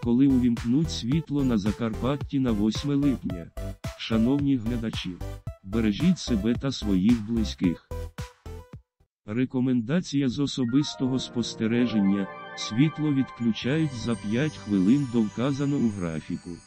коли увімкнуть світло на Закарпатті на 8 липня. Шановні глядачі, бережіть себе та своїх близьких. Рекомендація з особистого спостереження: світло відключають за 5 хвилин до вказаного у графіку.